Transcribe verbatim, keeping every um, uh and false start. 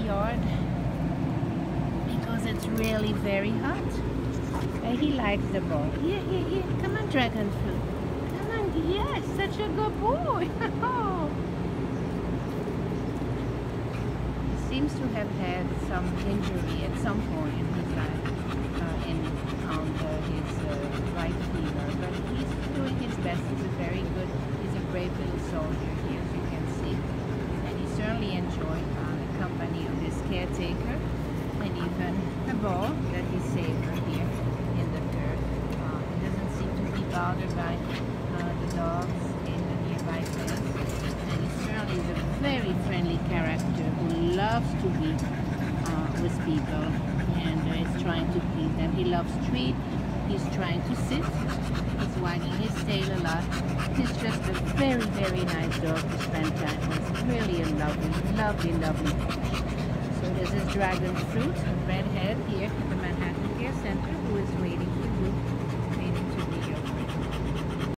yard because it's really very hot. And he likes the ball. Here, here, here. Come on, dragon fruit. Come on. Yes, such a good boy. He seems to have had some injury at some point in his life, uh, in on the, his uh, right femur, but he's doing his best. He's a very good, he's a brave little soldier here, as you can see. And he certainly enjoyed uh, the company of his caretaker, and even the ball that he saved her here in the dirt. Uh, he doesn't seem to be bothered by uh, the dogs in the nearby fence. And he certainly is a very friendly character who loves to be uh, with people and uh, is trying to please them. He loves treat. He's trying to sit. He's wagging his tail a lot. He's just a very, very nice dog to spend time with. Really a lovely, lovely, lovely fish. So this is dragon fruit, red head here.